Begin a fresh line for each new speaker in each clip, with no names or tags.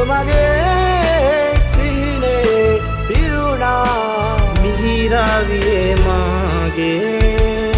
මගේ සිහිනේ පිරුණා මිහිරාවියේ මාගේ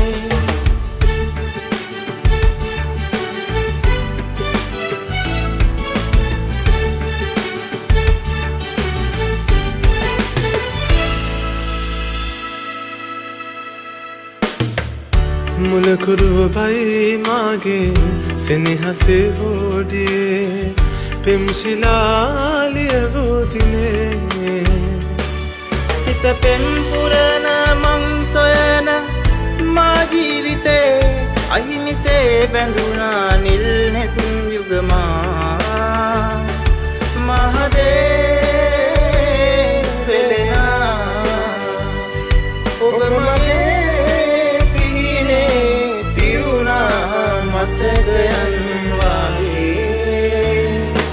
මුලකුරුව බයි මාගේ සෙනෙහසේ හෝඩියේ පෙම්ශිලාලිය වූදිනේ
සිත පෙම් පුරන මං සොයන මා ජීවිතේ අහිමිසේ බැඳුනා නිල් නෙත් යුගමා මහදේ වෙලෙනා ඔබ මගේ සිහිනේ පිරුණා මතකයන් වාගේ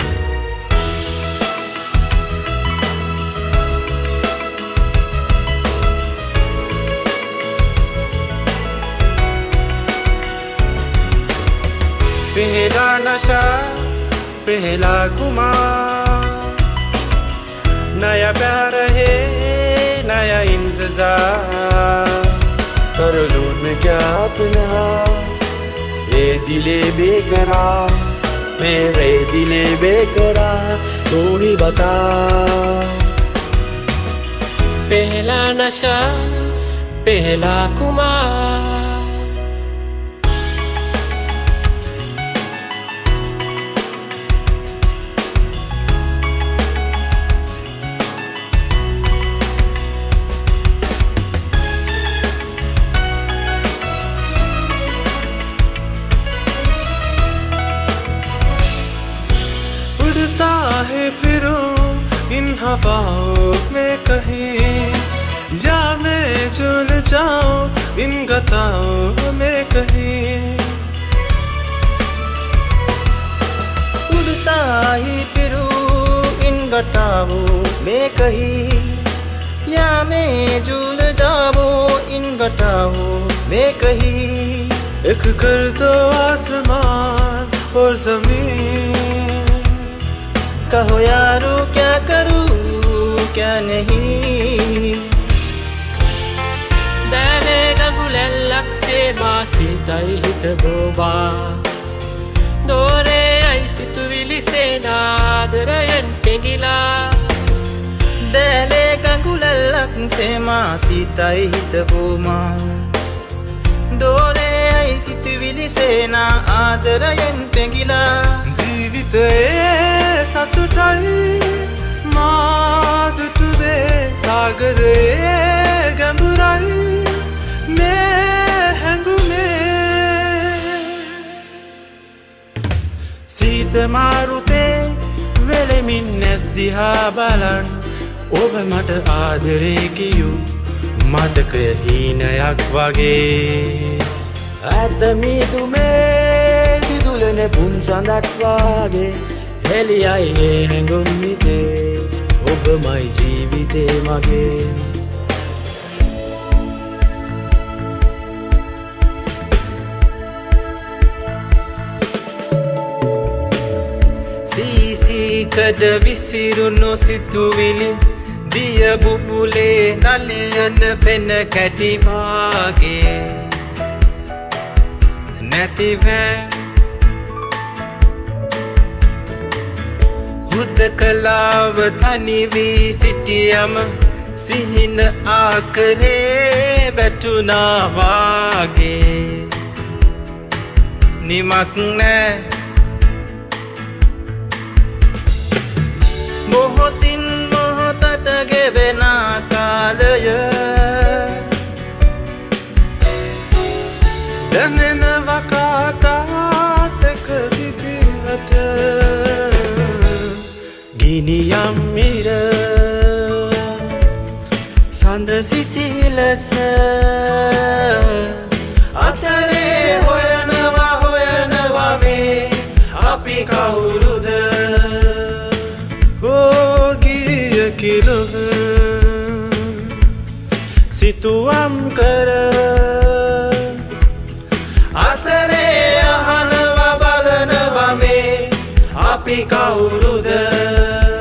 पहला नशा पहला खुमार नया प्यार है नया इंतजार कर लूं मैं क्या अपना ये दिले बेकरार मेरे दिले बेकरार तू ही बता
पहला नशा पहला खुमार
है फिरूं इन हवाओं में कहीं या मैं झूल जाऊं इन गताओं में कहीं
उड़ता ही फिरूं इन गताओं में कहीं या मैं झूल जाऊं इन गताओं में कहीं
एक कर दो आसमान और जमीन
कहो यारो क्या करूं क्या नहीं
දැලේග ගුලැල්ලක්සේ මා සිතයි හිත බෝවා දෝරේයි සිතුවිලි සේනාදරයෙන් පෙඟිලා
දැලේ ගඟුලල්ලක්සේ මා සිතයි හිත බෝමා දෝරේයි සිතුවිලි සේනා ආදරයෙන් පෙඟිලා
ජීවිතයේ සතුටයි මාදුටුවේ සාගරයේ ගැඹුරයි මේ හැඟුමේ සීත මාරුතේ වෙලෙමින් නැස් දිහා බලන් ඔබ මට ආදරේ කියූ මතකය හීනයක් වගේ
ඇතමිතුමේ දිදුලන පුන් සඳක් වාගේ හෙලියයි ඒ හැඟුම් හිතේ ඔබමයි ජීවිතේ මගේ සීසීකඩ විසිරුණු සිතුවිලි දිය බුබුලේ නලියන පෙන කැටි වාගේ නැතිවෑ හුදකලාව තනි වී සිටියම සිහින ආකරේ වැටුණා වාගේ නිමක් නෑ මොහොතින් මොහොතට ගෙවෙන කාලය
දැනෙනවා කාටත් එක විදිහට
ගිනියම් මිර සඳ සිසිලස අතරේ හොයනවා මේ අපි කවුරුද
ඕගිය කිලොව
සිතුවම් කර අතරේ අහනවා බලනවා මේ අපි කවුරුද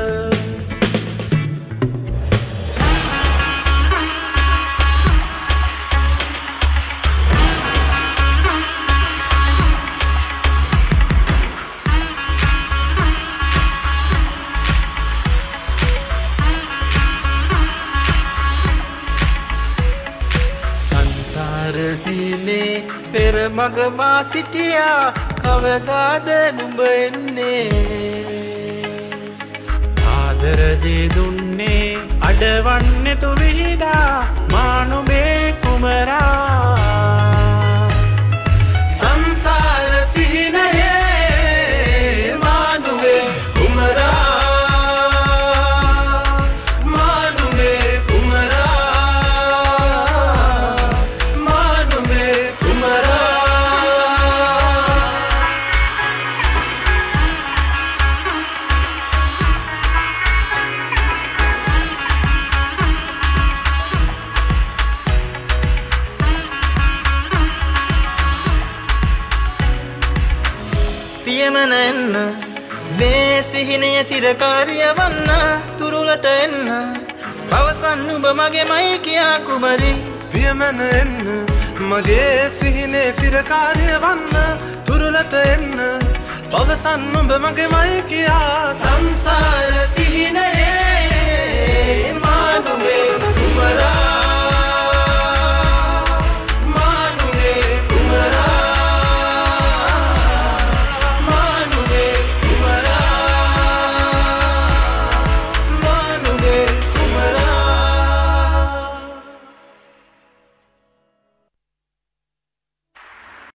පෙර මග මා සිටියා කවදාද නුඹ එන්නේ
ආදර දේ දුන්නේ අඩවන්නේ තු විහිදා මා නුඹේ කුමරා
සංසාර සිහිනයේ මා නුඹේ කුමරා මා නුඹේ කුමරා මා නුඹේ කුමරා පියමන එන්න මේ සිහිනය සිරකාරිය වන්න තුරුලට එන්න පවසන් නුඹ මගේමයි කියා කුමරි
පියමන එන්න මගේ සිහිනේ සිරකාරිය වන්න තුරුලට එන්න පවසන් නුඹ මගේමයි කියා
සංසාර සිහිනයේ